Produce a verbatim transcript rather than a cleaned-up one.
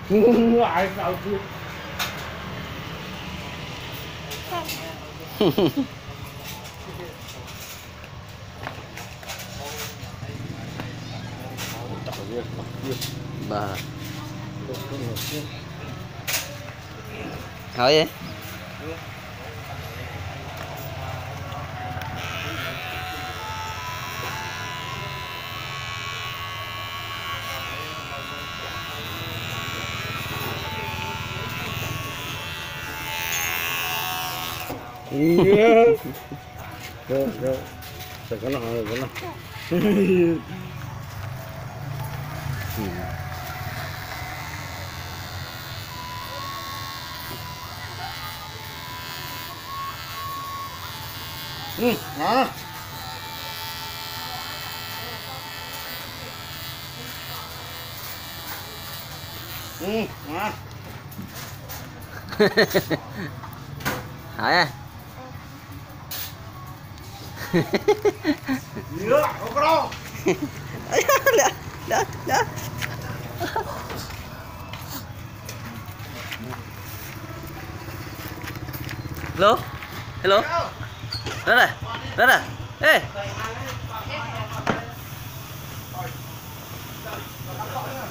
Ai đâu chứ. Bà hỏi gì? Iya. Tuh, tuh. Sekolah, sekolah. Ừ, đó. Ừ, đó. Hỏi à? Nhớ, không có đâu. Đó, đó, đó. Hello, hello. Đó này, đó này. Ê.